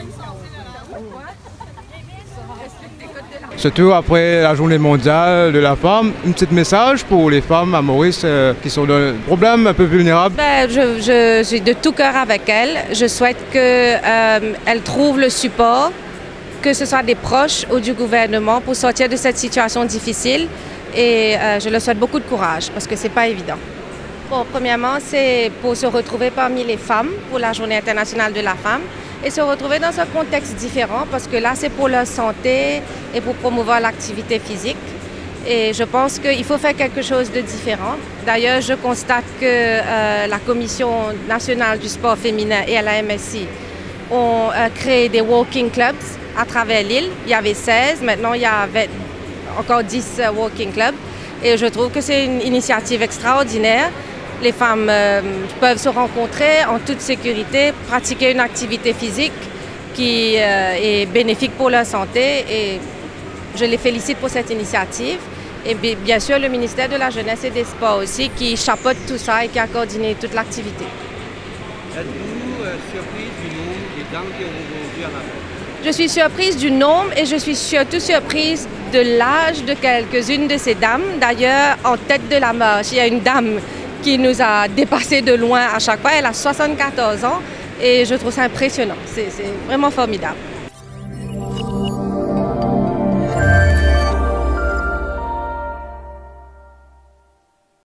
Surtout après la journée mondiale de la femme, un petit message pour les femmes à Maurice qui sont dans un problème un peu vulnérable. Je suis de tout cœur avec elle. Je souhaite qu'elle trouve le support, que ce soit des proches ou du gouvernement, pour sortir de cette situation difficile. Et je leur souhaite beaucoup de courage parce que ce n'est pas évident. Bon, premièrement, c'est pour se retrouver parmi les femmes pour la Journée internationale de la femme et se retrouver dans un contexte différent parce que là, c'est pour leur santé et pour promouvoir l'activité physique. Et je pense qu'il faut faire quelque chose de différent. D'ailleurs, je constate que la Commission nationale du sport féminin et la MSI ont créé des walking clubs à travers l'île. Il y avait 16, maintenant il y a encore 10 walking clubs. Et je trouve que c'est une initiative extraordinaire. Les femmes peuvent se rencontrer en toute sécurité, pratiquer une activité physique qui est bénéfique pour leur santé. Et je les félicite pour cette initiative. Et bien sûr, le ministère de la Jeunesse et des Sports aussi, qui chapeaute tout ça et qui a coordonné toute l'activité. Êtes-vous surprise du nombre des dames qui ont répondu à l'appel? Je suis surprise du nombre et je suis surtout surprise de l'âge de quelques-unes de ces dames. D'ailleurs, en tête de la marche, il y a une dame qui nous a dépassé de loin à chaque fois. Elle a 74 ans et je trouve ça impressionnant. C'est vraiment formidable.